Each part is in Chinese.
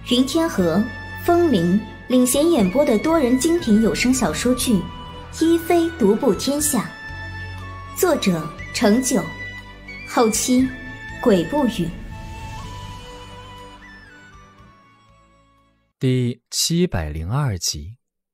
云天河、风铃领衔演播的多人精品有声小说剧《一妃独步天下》，作者程九，后期鬼不语。 第702集。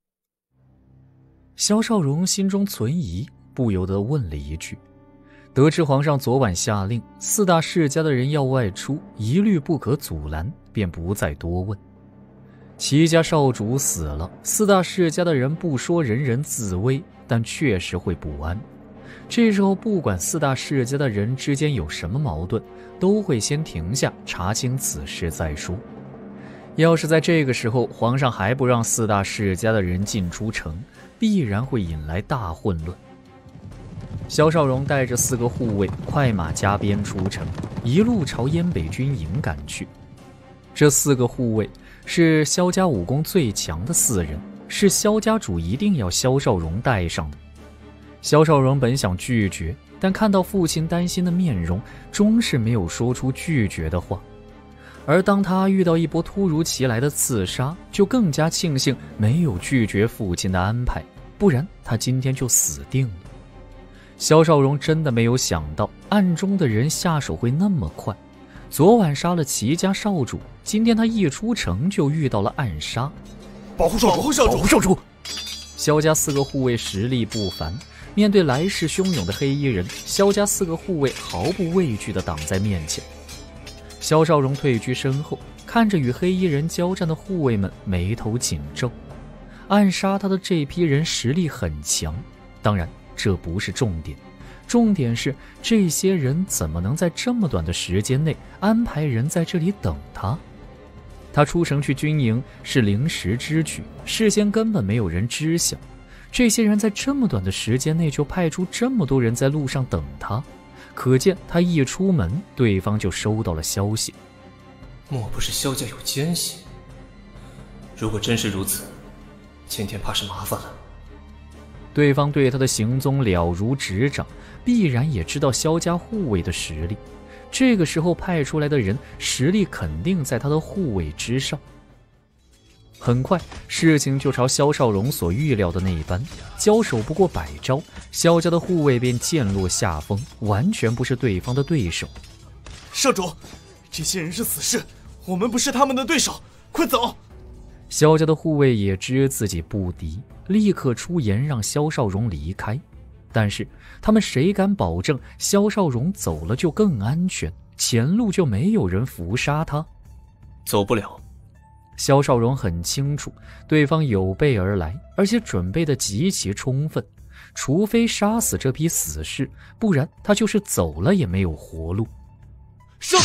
萧少荣心中存疑，不由得问了一句。得知皇上昨晚下令4大世家的人要外出，一律不可阻拦，便不再多问。齐家少主死了，4大世家的人不说人人自危，但确实会不安。这时候不管4大世家的人之间有什么矛盾，都会先停下查清此事再说。要是在这个时候皇上还不让4大世家的人进出城，必然会引来大混乱。萧少荣带着4个护卫快马加鞭出城，一路朝燕北军营赶去。这4个护卫是萧家武功最强的4人，是萧家主一定要萧少荣带上的。萧少荣本想拒绝，但看到父亲担心的面容，终是没有说出拒绝的话。而当他遇到一波突如其来的刺杀，就更加庆幸没有拒绝父亲的安排，不然他今天就死定了。萧少荣真的没有想到暗中的人下手会那么快，昨晚杀了齐家少主，今天他一出城就遇到了暗杀。 保护少主， 保护少主！萧家4个护卫实力不凡，面对来势汹涌的黑衣人，萧家4个护卫毫不畏惧地挡在面前。萧少荣退居身后，看着与黑衣人交战的护卫们，眉头紧皱。暗杀他的这批人实力很强，当然这不是重点，重点是这些人怎么能在这么短的时间内安排人在这里等他。他出城去军营是临时之举，事先根本没有人知晓。这些人在这么短的时间内就派出这么多人在路上等他，可见他一出门，对方就收到了消息。 莫不是萧家有奸细？如果真是如此，今天怕是麻烦了。 对方对他的行踪了如指掌，必然也知道萧家护卫的实力。这个时候派出来的人实力肯定在他的护卫之上。很快事情就朝萧少荣所预料的那般，交手不过100招，萧家的护卫便渐落下风，完全不是对方的对手。 少主，这些人是死士，我们不是他们的对手，快走！ 萧家的护卫也知自己不敌，立刻出言让萧少荣离开。但是他们谁敢保证萧少荣走了就更安全，前路就没有人伏杀他？ 走不了。 萧少荣很清楚对方有备而来，而且准备得极其充分，除非杀死这批死士，不然他就是走了也没有活路。 少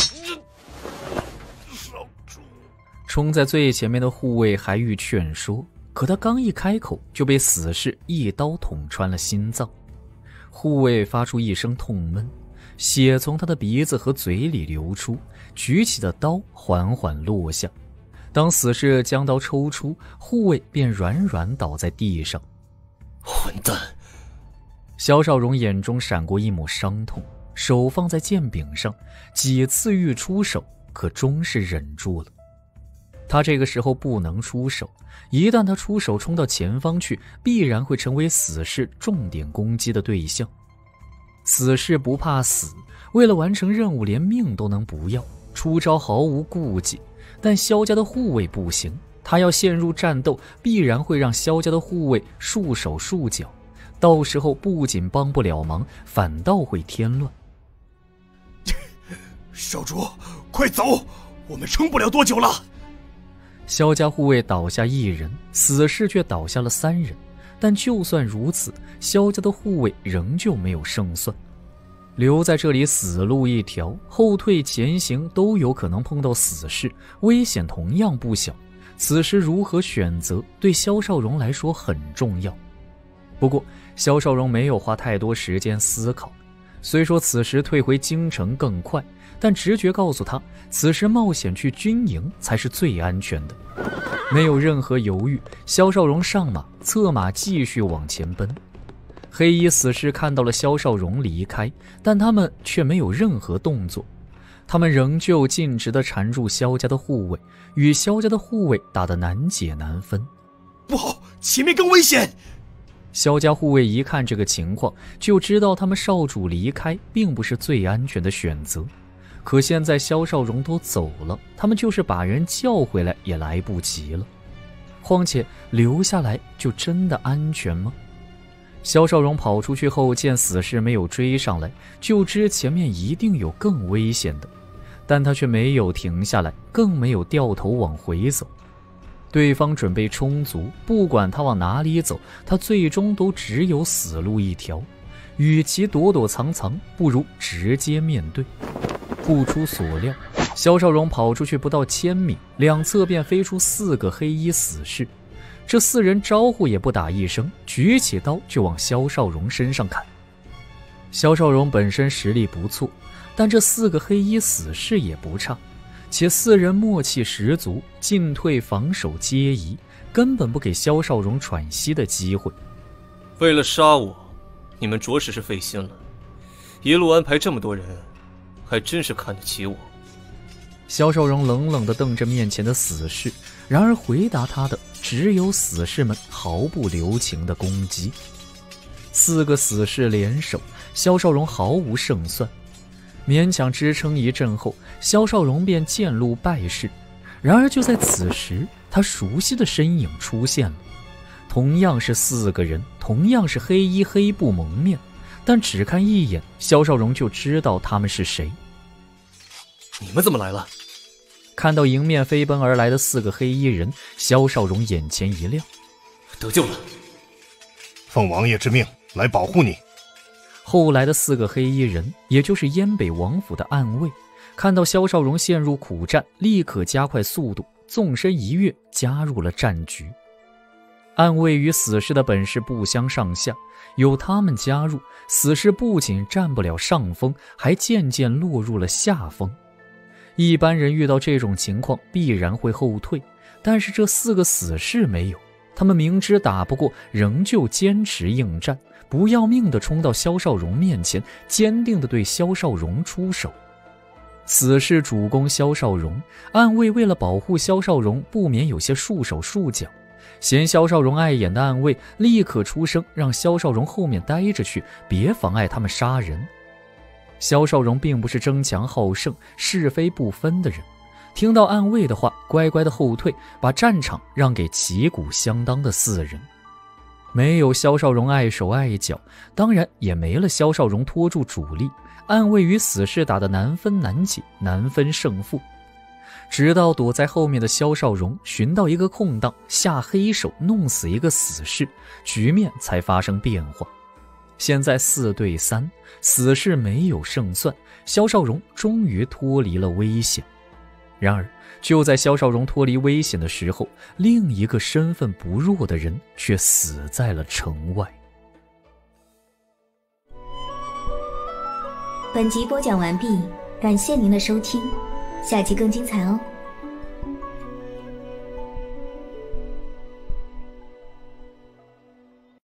主！ 冲在最前面的护卫还欲劝说，可他刚一开口就被死士一刀捅穿了心脏。护卫发出一声痛闷，血从他的鼻子和嘴里流出，举起的刀缓缓落下。当死士将刀抽出，护卫便软软倒在地上。 混蛋！ 萧少荣眼中闪过一抹伤痛，手放在剑柄上，几次欲出手，可终是忍住了。他这个时候不能出手，一旦他出手冲到前方去，必然会成为死士重点攻击的对象。死士不怕死，为了完成任务连命都能不要，出招毫无顾忌。但萧家的护卫不行，他要陷入战斗，必然会让萧家的护卫束手束脚，到时候不仅帮不了忙，反倒会添乱。 少主，快走，我们撑不了多久了。 萧家护卫倒下1人，死士却倒下了3人，但就算如此，萧家的护卫仍旧没有胜算。留在这里死路一条，后退前行都有可能碰到死士，危险同样不小。此时如何选择，对萧少荣来说很重要。不过萧少荣没有花太多时间思考，虽说此时退回京城更快，但直觉告诉他，此时冒险去军营才是最安全的。没有任何犹豫，萧少荣上马，策马继续往前奔。黑衣死士看到了萧少荣离开，但他们却没有任何动作。 他们仍旧尽职地缠住萧家的护卫，与萧家的护卫打得难解难分。 不好，前面更危险！ 萧家护卫一看这个情况，就知道他们少主离开并不是最安全的选择。可现在萧少荣都走了，他们就是把人叫回来也来不及了。况且留下来就真的安全吗？萧少荣跑出去后，见死士没有追上来，就知前面一定有更危险的，但他却没有停下来，更没有掉头往回走。对方准备充足，不管他往哪里走，他最终都只有死路一条。与其躲躲藏藏，不如直接面对。不出所料，萧少荣跑出去不到1000米，两侧便飞出4个黑衣死士。这4人招呼也不打一声，举起刀就往萧少荣身上砍。萧少荣本身实力不错，但这4个黑衣死士也不差，且4人默契十足，进退防守皆宜，根本不给萧少荣喘息的机会。 为了杀我，你们着实是费心了，一路安排这么多人，还真是看得起我。 萧少荣冷冷地瞪着面前的死士，然而回答他的只有死士们毫不留情的攻击。4个死士联手，萧少荣毫无胜算。勉强支撑一阵后，萧少荣便渐露败势。然而就在此时，他熟悉的身影出现了。同样是4个人，同样是黑衣黑布蒙面，但只看一眼，萧少荣就知道他们是谁。 你们怎么来了？ 看到迎面飞奔而来的4个黑衣人，萧少荣眼前一亮。 得救了！ 奉王爷之命来保护你。 后来的4个黑衣人，也就是燕北王府的暗卫，看到萧少荣陷入苦战，立刻加快速度，纵身一跃，加入了战局。暗卫与死士的本事不相上下，有他们加入，死士不仅占不了上风，还渐渐落入了下风。一般人遇到这种情况必然会后退，但是这4个死士没有，他们明知打不过，仍旧坚持应战，不要命地冲到萧少荣面前，坚定地对萧少荣出手。死士主攻萧少荣，暗卫为了保护萧少荣，不免有些束手束脚。嫌萧少荣碍眼的暗卫立刻出声，让萧少荣后面待着去，别妨碍他们杀人。萧少荣并不是争强好胜、是非不分的人，听到暗卫的话，乖乖的后退，把战场让给旗鼓相当的4人。没有萧少荣碍手碍脚，当然也没了萧少荣拖住主力，暗卫与死士打得难分难解，难分胜负。直到躲在后面的萧少荣寻到一个空档，下黑手弄死一个死士，局面才发生变化。现在4对3，死士没有胜算，萧少荣终于脱离了危险。然而就在萧少荣脱离危险的时候，另一个身份不弱的人却死在了城外。 本集播讲完毕，感谢您的收听，下集更精彩哦。